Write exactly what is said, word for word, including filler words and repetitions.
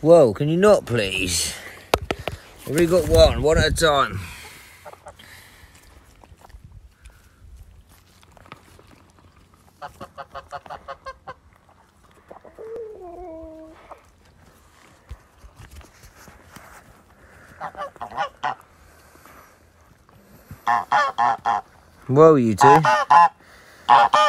Whoa, can you not, please? I've already got one, one at a time. Whoa, you two.